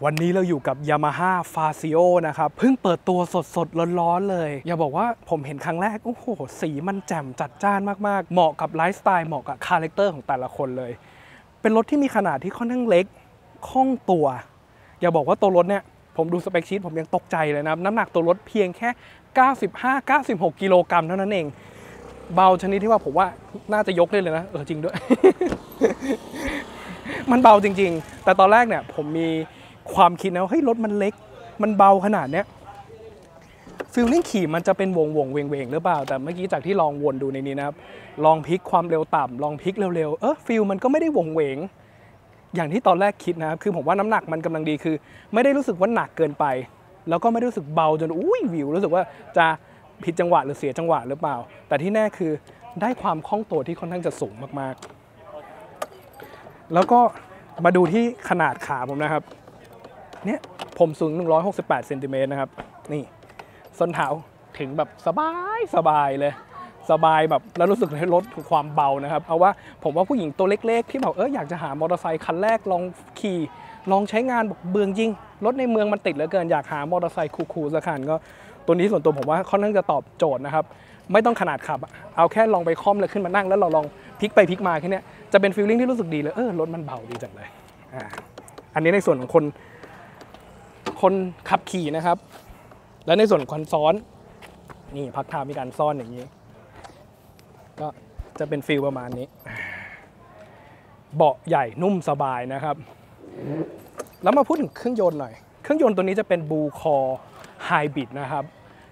วันนี้เราอยู่กับ Yamaha Fazio นะครับเพิ่งเปิดตัวสดๆร้อนๆเลยอย่าบอกว่าผมเห็นครั้งแรกโอ้โหสีมันแจ่มจัดจ้านมากๆเหมาะกับไลฟ์สไตล์เหมาะกับคาแรคเตอร์ของแต่ละคนเลยเป็นรถที่มีขนาดที่ค่อนข้างเล็กคล่องตัวอย่าบอกว่าตัวรถเนี่ยผมดูสเปคชีทผมยังตกใจเลยนะน้ำหนักตัวรถเพียงแค่95-96 กิโลกรัมเท่านั้นเองเบาชนิดที่ว่าผมว่าน่าจะยกได้เลยนะจริงด้วย มันเบาจริงๆแต่ตอนแรกเนี่ยผมมีความคิดนะว่าเฮ้ยรถมันเล็กมันเบาขนาดเนี้ยฟีลลิ่งขี่มันจะเป็นวงเวงหรือเปล่าแต่เมื่อกี้จากที่ลองวนดูในนี้นะครับลองพลิกความเร็วต่ำลองพลิกเร็วๆฟีลมันก็ไม่ได้วงเวงอย่างที่ตอนแรกคิดนะครับคือผมว่าน้ำหนักมันกำลังดีคือไม่ได้รู้สึกว่าหนักเกินไปแล้วก็ไม่ได้รู้สึกเบาจนวิวรู้สึกว่าจะผิดจังหวะหรือเสียจังหวะหรือเปล่าแต่ที่แน่คือได้ความคล่องตัวที่ค่อนข้างจะสูงมากๆแล้วก็มาดูที่ขนาดขาผมนะครับเนี่ยผมสูง168 เซนติเมตรนะครับนี่ส้นเท้าถึงแบบสบายเลยสบายแบบแล้วรู้สึกให้ลดความเบานะครับเพราะว่าผมว่าผู้หญิงตัวเล็กๆที่แบบอยากจะหามอเตอร์ไซค์คันแรกลองขี่ลองใช้งานบอกเบื่อจริงรถในเมืองมันติดเหลือเกินอยากหามอเตอร์ไซค์คูลๆสักคันก็ตัวนี้ส่วนตัวผมว่าค่อนข้างจะตอบโจทย์นะครับไม่ต้องขนาดขับเอาแค่ลองไปคล่อมแล้วขึ้นมานั่งแล้วเราลองพลิกไปพลิกมาแค่นี้จะเป็นฟีลลิ่งที่รู้สึกดีเลยรถมันเบาดีจังเลยอันนี้ในส่วนของคนขับขี่นะครับและในส่วนของคนซ้อนนี่พักเท้ามีการซ่อนอย่างนี้ก็จะเป็นฟีลประมาณนี้เบาะใหญ่นุ่มสบายนะครับแล้วมาพูดถึงเครื่องยนต์หน่อยเครื่องยนต์ตัวนี้จะเป็น Blue Core Hybrid นะครับ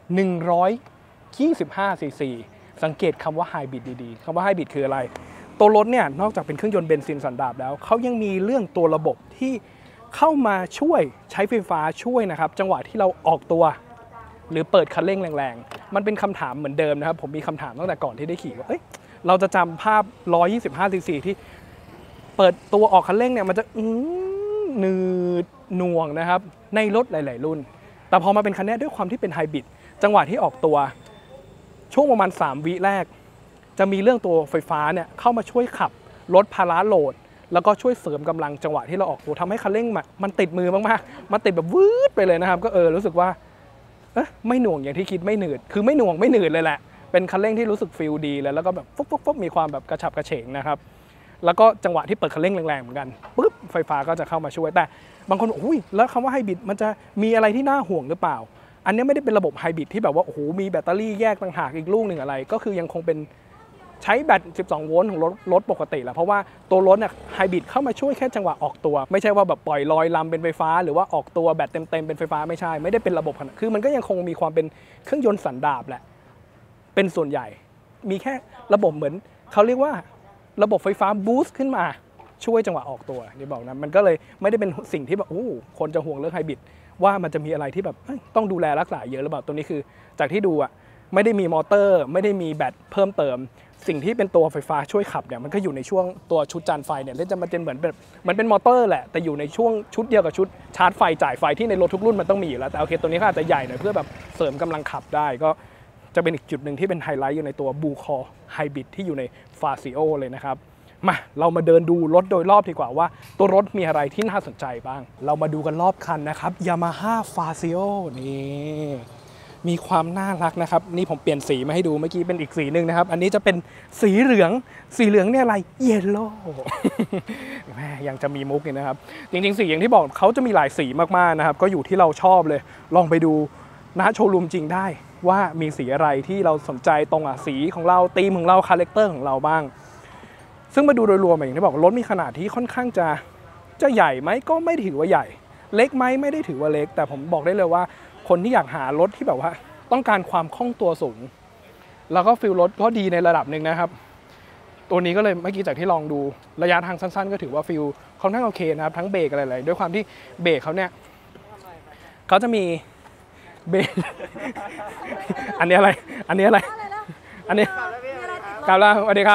125 ซีซีสังเกตคำว่า Hybrid ดีๆคำว่า Hybrid คืออะไรตัวรถเนี่ยนอกจากเป็นเครื่องยนต์เบนซินสันดาปแล้วเขายังมีเรื่องตัวระบบที่เข้ามาช่วยใช้ไฟฟ้าช่วยนะครับจังหวะที่เราออกตัวหรือเปิดคันเร่งแรงๆมันเป็นคำถามเหมือนเดิมนะครับผมมีคำถามตั้งแต่ก่อนที่ได้ขี่ว่าเราจะจำภาพ125 ซีซีที่เปิดตัวออกคันเร่งเนี่ยมันจะหนืดหน่วงนะครับในรถหลายๆรุ่นแต่พอมาเป็นคันนี้ด้วยความที่เป็นไฮบริดจังหวะที่ออกตัวช่วงประมาณ3 วิแรกจะมีเรื่องตัวไฟฟ้าเนี่ยเข้ามาช่วยขับลดภาระโหลดแล้วก็ช่วยเสริมกำลังจังหวะที่เราออกตัวทำให้คันเร่งมันติดมือมากๆมันติดแบบวืดไปเลยนะครับก็รู้สึกว่าไม่หน่วงอย่างที่คิดไม่หนืดคือไม่หน่วงไม่หนืดเลยแหละเป็นคันเร่งที่รู้สึกฟีลดีแล้วก็แบบฟุ๊บมีความแบบกระฉับกระเฉงนะครับแล้วก็จังหวะที่เปิดคันเร่งแรงๆเหมือนกันปุ๊บไฟฟ้าก็จะเข้ามาช่วยแต่บางคนบอกแล้วคำว่าไฮบริดมันจะมีอะไรที่น่าห่วงหรือเปล่าอันนี้ไม่ได้เป็นระบบไฮบริดที่แบบว่ามีแบตเตอรี่แยกต่างหากอีกลูกหนึ่งอะไรก็คือยังคงเป็นใช้แบต12 โวลต์ของรถปกติแหละเพราะว่าตัวรถเนี่ยไฮบริดเข้ามาช่วยแค่จังหวะออกตัวไม่ใช่ว่าแบบปล่อยลอยลำเป็นไฟฟ้าหรือว่าออกตัวแบตเต็มเป็นไฟฟ้าไม่ใช่ไม่ได้เป็นระบบคือมันก็ยังคงมีความเป็นเครื่องยนต์สันดาปแหละเป็นส่วนใหญ่มีแค่ระบบเหมือนเขาเรียกว่าระบบไฟฟ้าบูสต์ขึ้นมาช่วยจังหวะออกตัวนี่บอกนะมันก็เลยไม่ได้เป็นสิ่งที่แบบคนจะห่วงเรื่องไฮบริดว่ามันจะมีอะไรที่แบบต้องดูแลรักษาเยอะหรือเปล่าตัวนี้คือจากที่ดูไม่ได้มีมอเตอร์ไม่ได้มีแบตเพิ่มเติมสิ่งที่เป็นตัวไฟฟ้าช่วยขับเนี่ยมันก็อยู่ในช่วงตัวชุดจานไฟเนี่ยแล้วจะมาเป็นเหมือนเป็นมอเตอร์แหละแต่อยู่ในช่วงชุดเดียวกับชุดชาร์จไฟจ่ายไฟที่ในรถทุกรุ่นมันต้องมีอยู่แล้วแต่โอเคตัวนี้ก็อาจจะใหญ่หน่อยเพื่อแบบเสริมกำลังขับได้ก็จะเป็นอีกจุดหนึ่งที่เป็นไฮไลท์อยู่ในตัว Blue Core Hybrid ที่อยู่ใน Fazio เลยนะครับมาเรามาเดินดูรถโดยรอบดีกว่าว่าตัวรถมีอะไรที่น่าสนใจบ้างเรามาดูกันรอบคันนะครับ Yamaha Fazio นี่มีความน่ารักนะครับนี่ผมเปลี่ยนสีมาให้ดูเมื่อกี้เป็นอีกสีหนึ่งนะครับอันนี้จะเป็นสีเหลืองเนี่ยอะไรเยลโล่แม่ยังจะมีมุกนี่นะครับจริงๆสีอย่างที่บอกเขาจะมีหลายสีมากๆนะครับก็อยู่ที่เราชอบเลยลองไปดูณโชว์รูมจริงได้ว่ามีสีอะไรที่เราสนใจตรงสีของเราธีมของเราคาแรคเตอร์ของเราบ้างซึ่งมาดูโดยรวมอย่างที่บอกรถมีขนาดที่ค่อนข้างจะใหญ่ไหมก็ไม่ถือว่าใหญ่เล็กไหมไม่ได้ถือว่าเล็กแต่ผมบอกได้เลยว่าคนที่อยากหารถที่แบบว่าต้องการความคล่องตัวสูงแล้วก็ฟีลรถก็ดีในระดับหนึ่งนะครับตัวนี้ก็เลยเมื่อกี้จากที่ลองดูระยะทางสั้นๆก็ถือว่าฟีลค่อนข้างโอเคนะครับทั้งเบรกอะไรๆด้วยความที่เบรกเขาเนี่ยเขาจะมีเบรก อันนี้อะไรอันนี้กลับแล้วสวัสดีครับ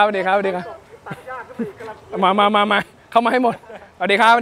มาเข้ามาให้หมดสวัสดีครับ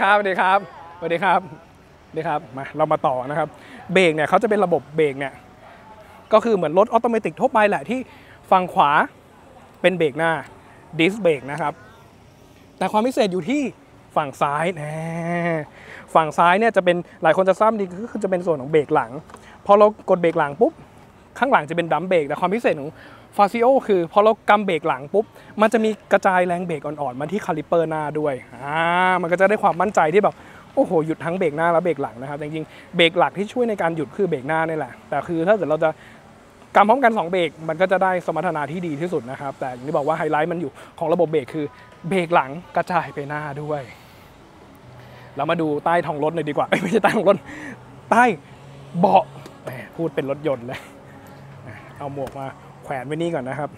มาเรามาต่อนะครับเบรกเนี่ยเขาจะเป็นระบบเบรกเนี่ยก็คือเหมือนรถออโตเมติกทั่วไปแหละที่ฝั่งขวาเป็นเบรกหน้าดิสเบรกนะครับแต่ความพิเศษอยู่ที่ฝั่งซ้ายฝั่งซ้ายเนี่ยจะเป็นหลายคนจะทราบดีก็คือจะเป็นส่วนของเบรกหลังพอเรากดเบรกหลังปุ๊บข้างหลังจะเป็นดัมเบรกแต่ความพิเศษของฟาซิโอคือพอเรากำเบรกหลังปุ๊บมันจะมีกระจายแรงเบรกอ่อนๆมาที่คาลิเปอร์หน้าด้วยมันก็จะได้ความมั่นใจที่แบบโอ้โหหยุดทั้งเบรกหน้าและเบรกหลังนะครับจริงๆเบรกหลักที่ช่วยในการหยุดคือเบรกหน้านี่แหละแต่คือถ้าเกิดเราจะกำพร้อมกัน2เบรกมันก็จะได้สมรรถนะที่ดีที่สุดนะครับแต่อย่างที่บอกว่าไฮไลท์มันอยู่ของระบบเบรกคือเบรกหลังกระจายไปหน้าด้วยเรามาดูใต้ท้องรถเลยดีกว่าไม่ใช่ใต้ท้องรถใต้เบาะพูดเป็นรถยนต์เลยเอาหมวกมาแขวนไว้นี่ก่อนนะครับ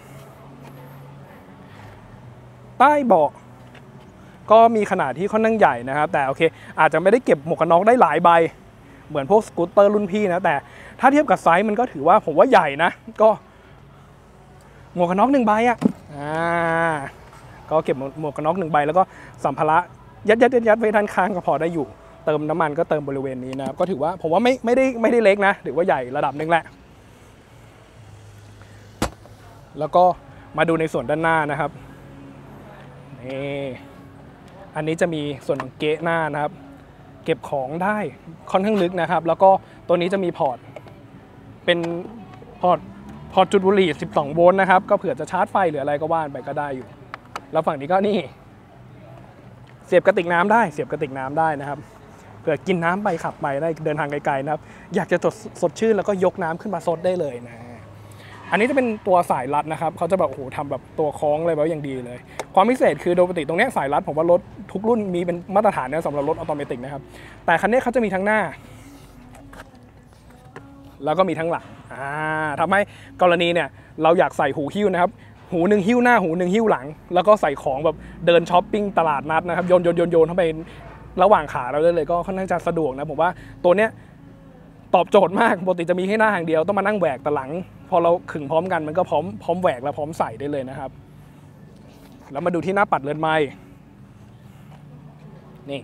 ใต้เบาะก็มีขนาดที่ค่อนข้างใหญ่นะครับแต่โอเคอาจจะไม่ได้เก็บหมวกกันน็อกได้หลายใบเหมือนพวกสกูตเตอร์รุ่นพี่นะแต่ถ้าเทียบกับไซส์มันก็ถือว่าผมว่าใหญ่นะก็หมวกกันน็อก1ใบก็เก็บหมวกกันน็อก1ใบแล้วก็สัมภาระยัดไว้ด้านข้างก็พอได้อยู่เติมน้ำมันก็เติมบริเวณนี้นะครับก็ถือว่าผมว่าไม่ได้เล็กนะถือว่าใหญ่ระดับหนึ่งแหละแล้วก็มาดูในส่วนด้านหน้านะครับนี่อันนี้จะมีส่วนของเกะหน้านะครับเก็บของได้ค่อนข้างลึกนะครับแล้วก็ตัวนี้จะมีพอร์ตเป็นพอร์ตจุดบุหรี่12โวลต์นะครับก็เผื่อจะชาร์จไฟหรืออะไรก็ว่านไปก็ได้อยู่แล้วฝั่งนี้ก็นี่เสียบกระติกน้ำได้นะครับเผื่อกินน้ำไปขับไปได้เดินทางไกลๆนะครับอยากจะสดชื่นแล้วก็ยกน้ำขึ้นมาซดได้เลยนะอันนี้จะเป็นตัวสายรัดนะครับเขาจะแบบโอ้โหทำแบบตัวคล้องอะไรแบบอย่างดีเลยความพิเศษคือโดยปกติตรงนี้สายรัดผมว่ารถทุกรุ่นมีเป็นมาตรฐานนะสำหรับรถออโตเมติกนะครับแต่คันนี้เขาจะมีทั้งหน้าแล้วก็มีทั้งหลังทำให้กรณีเนี่ยเราอยากใส่หูหิ้วนะครับหูหนึ่งหิ้วหน้าหูหนึ่งหิ้วหลังแล้วก็ใส่ของแบบเดินช้อปปิ้งตลาดนัดนะครับโยนเข้าไประหว่างขาเราได้เลยก็ค่อนข้างจะสะดวกนะผมว่าตัวเนี้ยตอบโจทย์มากปกติจะมีแค่หน้าอย่างเดียวต้องมานั่งแหวกแต่หลังพอเราขึงพร้อมกันมันก็พร้อมแหวกและพร้อมใส่ได้เลยนะครับแล้วมาดูที่หน้าปัดเรือนไม้นี่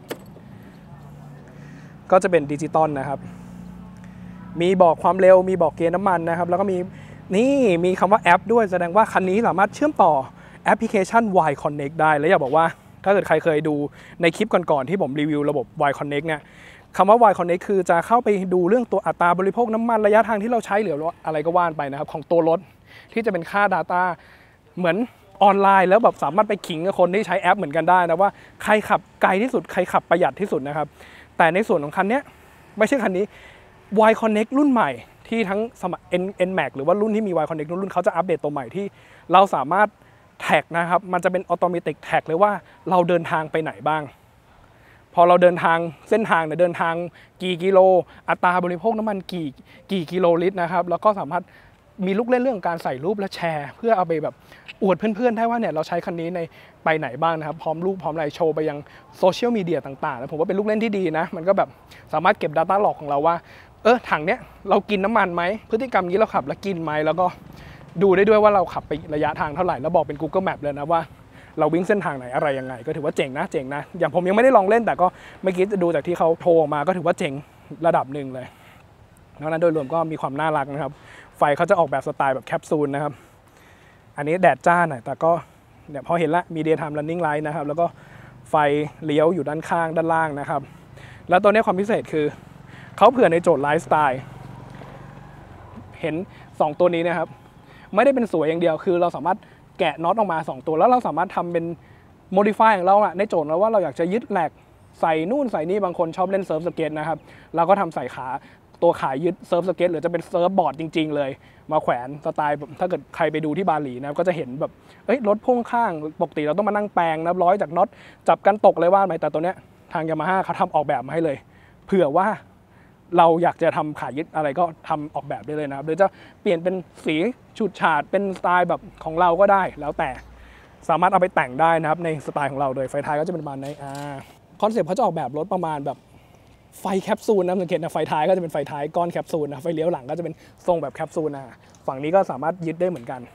ก็จะเป็นดิจิตอลนะครับมีบอกความเร็วมีบอกเกณฑ์น้ำมันนะครับแล้วก็มีคำว่าแอปด้วยแสดงว่าคันนี้สามารถเชื่อมต่อแอปพลิเคชัน Y Connect ได้และอยากบอกว่าถ้าเกิดใครเคยดูในคลิปก่อนๆที่ผมรีวิวระบบ Y Connect เนี่ยคำว่า Y Connect คือจะเข้าไปดูเรื่องตัวอัตราบริโภคน้ำมันระยะทางที่เราใช้หรืออะไรก็ว่านไปนะครับของตัวรถที่จะเป็นค่า Data เหมือนออนไลน์แล้วแบบสามารถไปขิงกับคนที่ใช้แอปเหมือนกันได้นะว่าใครขับไกลที่สุดใครขับประหยัดที่สุดนะครับแต่ในส่วนของคันนี้ไม่ใช่คันนี้ Y Connect รุ่นใหม่ที่ทั้งสมัย NMAX หรือว่ารุ่นที่มี Y Connect รุ่นเขาจะอัปเดตตัวใหม่ที่เราสามารถแท็กนะครับมันจะเป็นออโตเมติกแท็กเลยว่าเราเดินทางไปไหนบ้างพอเราเดินทางเส้นทางเนี่ยเดินทางกี่กิโลอัตราบริโภคน้ำมันกี่กิโลลิตรนะครับแล้วก็สามารถมีลูกเล่นเรื่องการใส่รูปและแชร์เพื่อเอาไปแบบอวดเพื่อนๆได้ว่าเนี่ยเราใช้คันนี้ในไปไหนบ้างนะครับพร้อมรูปพร้อมอะไรโชว์ไปยังโซเชียลมีเดียต่างๆแล้วผมว่าเป็นลูกเล่นที่ดีนะมันก็แบบสามารถเก็บ Data Log ของเราว่าถังเนี้ยเรากินน้ำมันไหมพฤติกรรมนี้เราขับแล้วกินไหมแล้วก็ดูได้ด้วยว่าเราขับไประยะทางเท่าไหร่แล้วบอกเป็น Google Map เลยนะว่าเราวิ่งเส้นทางไหนอะไรยังไงก็ถือว่าเจ๋งนะอย่างผมยังไม่ได้ลองเล่นแต่ก็เมื่อกี้จะดูจากที่เขาโทรออกมาก็ถือว่าเจ๋งระดับหนึ่งเลยนอกนั้นโดยรวมก็มีความน่ารักนะครับไฟเขาจะออกแบบสไตล์แบบแคปซูลนะครับอันนี้แดดจ้าหน่อยแต่ก็เนี่ยพอเห็นละมี Daytime Running Light นะครับแล้วก็ไฟเลี้ยวอยู่ด้านข้างด้านล่างนะครับแล้วตัวนี้ความพิเศษคือเขาเผื่อในโจทย์ไลฟ์สไตล์เห็น2ตัวนี้นะครับไม่ได้เป็นสวยอย่างเดียวคือเราสามารถแกะน็อตออกมา2ตัวแล้วเราสามารถทำเป็น modify ของเราในโจทย์เราว่าเราอยากจะยึดแหลกใส่นู่นใส่นี่บางคนชอบเล่นเซิร์ฟสเก็ตนะครับเราก็ทำใส่ขาตัวขายึดเซิร์ฟสเก็ตหรือจะเป็นเซิร์ฟบอร์ดจริงๆเลยมาแขวนสไตล์ถ้าเกิดใครไปดูที่บาหลีนะก็จะเห็นแบบรถพ่วงข้างปกติเราต้องมานั่งแปลงนะร้อยจากน็อตจับกันตกเลยว่าไหมแต่ตัวเนี้ยทาง Yamaha เขาทำออกแบบมาให้เลยเผื่อว่าเราอยากจะทำขายึดอะไรก็ทำออกแบบได้เลยนะครับหรือจะเปลี่ยนเป็นสีฉูดฉาดเป็นสไตล์แบบของเราก็ได้แล้วแต่สามารถเอาไปแต่งได้นะครับในสไตล์ของเราโดยไฟท้ายก็จะเป็นประมาณนี้คอนเซ็ปต์เขาจะออกแบบรถประมาณแบบไฟแคปซูลนะสังเกตนะไฟท้ายก็จะเป็นไฟท้ายก้อนแคปซูลนะไฟเลี้ยวหลังก็จะเป็นทรงแบบแคปซูลนะฝั่งนี้ก็สามารถยึดได้เหมือนกัน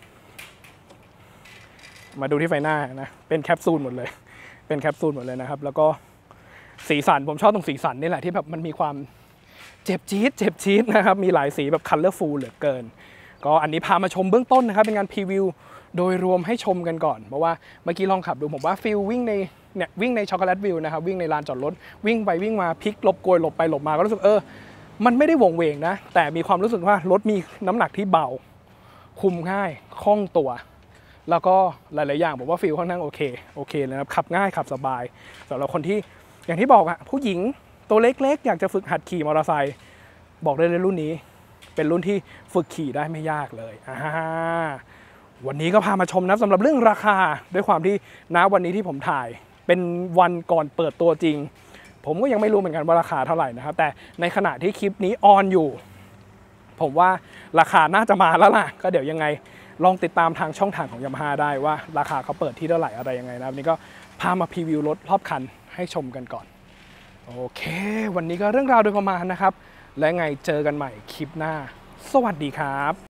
มาดูที่ไฟหน้านะเป็นแคปซูลหมดเลยนะครับแล้วก็สีสันผมชอบตรงสีสันนี่แหละที่แบบมันมีความเจ็บจี๊ดนะครับมีหลายสีแบบ colorful เหลือเกินก็อันนี้พามาชมเบื้องต้นนะครับเป็นงานพรีวิวโดยรวมให้ชมกันก่อนเพราะว่าเมื่อกี้ลองขับดูผมว่าฟิลวิ่งในช็อกโกแลตวิวนะครับวิ่งในลานจอดรถวิ่งไปวิ่งมาพลิกหลบโกยหลบไปหลบมาก็รู้สึกมันไม่ได้วงเวงนะแต่มีความรู้สึกว่ารถมีน้ำหนักที่เบาคุมง่ายคล่องตัวแล้วก็หลายๆอย่างผมว่าฟิลค่อนข้างโอเคเลยครับขับง่ายขับสบายสำหรับคนที่อย่างที่บอกอะผู้หญิงตัวเล็กๆอยากจะฝึกหัดขี่มอเตอร์ไซค์บอกได้เลยรุ่นนี้เป็นรุ่นที่ฝึกขี่ได้ไม่ยากเลยวันนี้ก็พามาชมนะสำหรับเรื่องราคาด้วยความที่วันนี้ที่ผมถ่ายเป็นวันก่อนเปิดตัวจริงผมก็ยังไม่รู้เหมือนกันว่าราคาเท่าไหร่นะครับแต่ในขณะที่คลิปนี้ออนอยู่ผมว่าราคาน่าจะมาแล้วล่ะก็เดี๋ยวยังไงลองติดตามทางช่องทางของ Yamaha ได้ว่าราคาเขาเปิดที่เท่าไหร่อะไรยังไงนะวันนี้ก็พามาพรีวิวรถรอบคันให้ชมกันก่อนโอเควันนี้ก็เรื่องราวโดยประมาณนะครับและไงเจอกันใหม่คลิปหน้าสวัสดีครับ